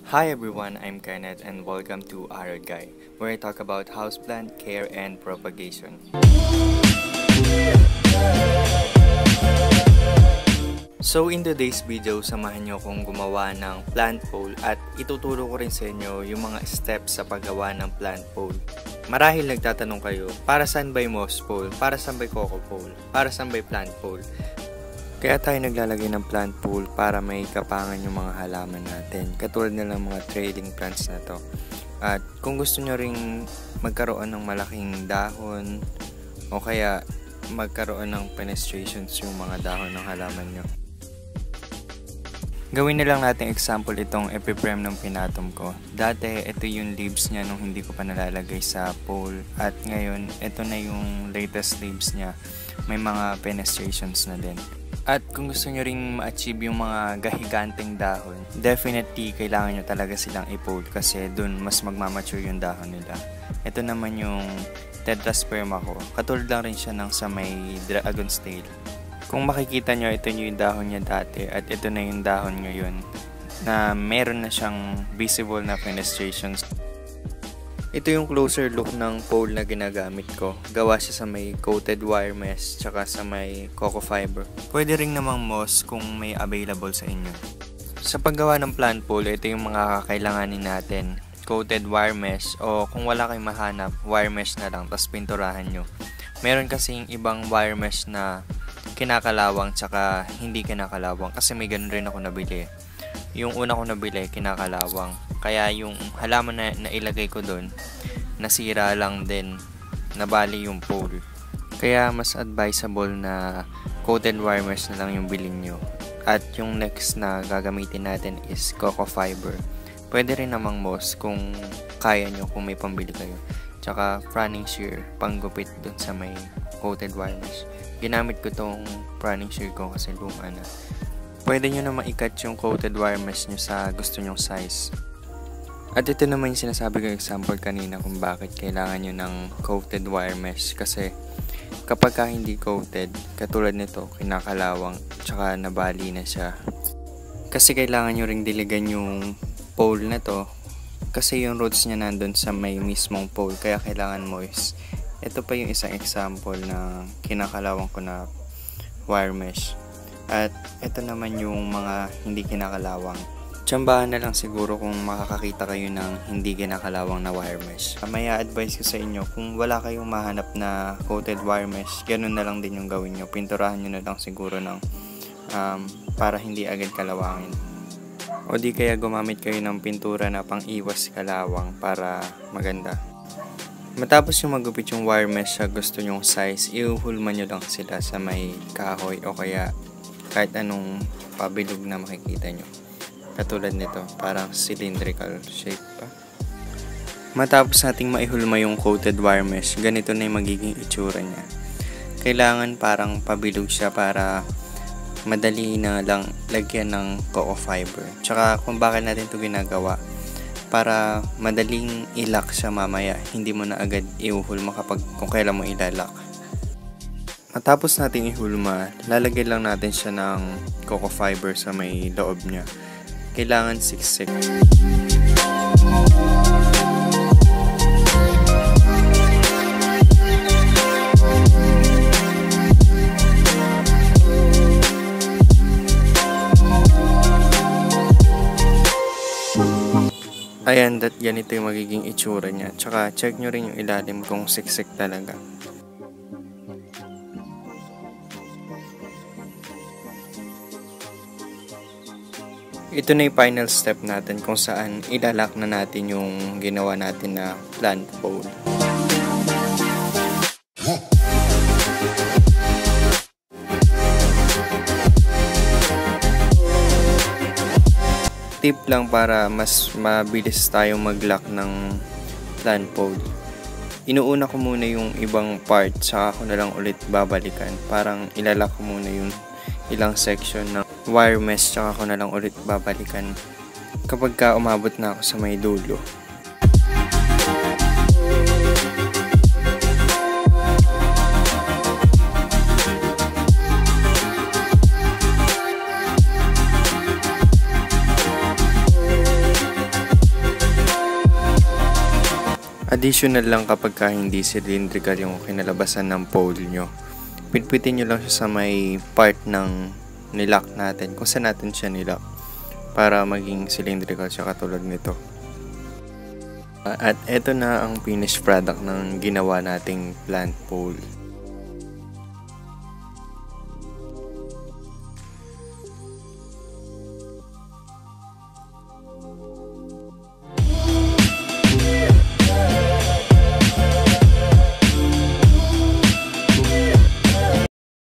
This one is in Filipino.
Hi everyone, I'm Kenneth and welcome to Aroid, where I talk about houseplant care and propagation. So in today's video, samahan nyo akong gumawa ng plant pole at ituturo ko rin sa inyo yung mga steps sa paggawa ng plant pole. Marahil nagtatanong kayo, para saan ba yung moss pole? Para saan ba yung coco pole? Para saan ba yung plant pole? Kaya tayo naglalagay ng plant pole para may kapangan yung mga halaman natin, katulad nilang mga trailing plants na to. At kung gusto nyo ring magkaroon ng malaking dahon o kaya magkaroon ng penetrations yung mga dahon ng halaman nyo, gawin na lang natin example itong epiprem ng pinatom ko. Dati ito yung leaves niya nung hindi ko pa nalalagay sa pole, at ngayon ito na yung latest leaves niya, may mga penetrations na din. At kung gusto nyo ring ma-achieve yung mga gahiganteng dahon, definitely kailangan nyo talaga silang i-pole kasi dun mas magmamature yung dahon nila. Ito naman yung tetrasperma ko. Katulad lang rin siya ng sa may dragon's tail. Kung makikita nyo, ito yung dahon niya dati at ito na yung dahon ngayon na meron na siyang visible na fenestrations. Ito yung closer look ng pole na ginagamit ko. Gawa siya sa may coated wire mesh tsaka sa may coco fiber. Pwede rin namang moss kung may available sa inyo. Sa paggawa ng plant pole, ito yung mga kakailanganin natin. Coated wire mesh, o kung wala kayong mahanap, wire mesh na lang tapos pinturahan nyo. Meron kasing ibang wire mesh na kinakalawang tsaka hindi kinakalawang, kasi may ganun rin ako nabili. Yung una ko nabili, kinakalawang. Kaya yung halaman na nailagay ko doon, nasira lang din, nabali yung pole. Kaya mas advisable na coated wire mesh na lang yung bilhin nyo. At yung next na gagamitin natin is coco fiber. Pwede rin namang moss kung kaya nyo, kung may pambili kayo. Tsaka pruning shear, panggupit doon sa may coated wire mesh. Ginamit ko tong pruning shear ko kasi luma na. Pwede nyo naman i-cut yung coated wire mesh nyo sa gusto nyong size. At ito naman yung sinasabi ko example kanina kung bakit kailangan nyo ng coated wire mesh. Kasi kapag ka hindi coated, katulad nito, kinakalawang, tsaka nabali na siya. Kasi kailangan nyo ring diligan yung pole na to. Kasi yung roots niya nandun sa may mismong pole, kaya kailangan moist. Ito pa yung isang example na kinakalawang ko na wire mesh. At ito naman yung mga hindi kinakalawang. Tsambahan na lang siguro kung makakakita kayo ng hindi kinakalawang na wire mesh. May advice ko sa inyo, kung wala kayong mahanap na coated wire mesh, ganun na lang din yung gawin nyo. Pinturahan nyo na lang siguro ng para hindi agad kalawangin. O di kaya gumamit kayo ng pintura na pang iwas kalawang para maganda. Matapos yung magupit yung wire mesh sa gusto nyong size, iuhulman nyo lang sila sa may kahoy o kaya kahit anong pabilog na makikita nyo. Katulad nito, parang cylindrical shape pa. Matapos nating maihulma yung coated wire mesh, ganito na yung magiging itsura niya. Kailangan parang pabilog siya para madali na lang lagyan ng coco fiber. Tsaka kung bakit natin ito ginagawa, para madaling ilak siya mamaya, hindi mo na agad iuhulma kung kailan mo ilalak. Matapos natin ihulma, lalagyan lang natin siya ng coco fiber sa may loob niya. Kailangan siksik. Ayan, ganito yung magiging itsura niya. Tsaka check nyo rin yung ilalim kung siksik talaga. Ito na yung final step natin kung saan ilalak na natin yung ginawa natin na plant pole. Tip lang para mas mabilis tayong mag-lock ng plant pole. Inuuna ko muna yung ibang part, saka ko na lang ulit babalikan. Parang ilalak ko muna yung ilang section ng wire mesh, saka ko na lang ulit babalikan kapag ka umabot na ako sa may dulo. Additional lang kapag hindi cylindrical yung kinalabasan ng pole nyo. Pitpitin nyo lang siya sa may part ng nilock natin, kung saan natin siya nilock, para maging cylindrical siya katulad nito. At eto na ang finished product ng ginawa nating plant pole.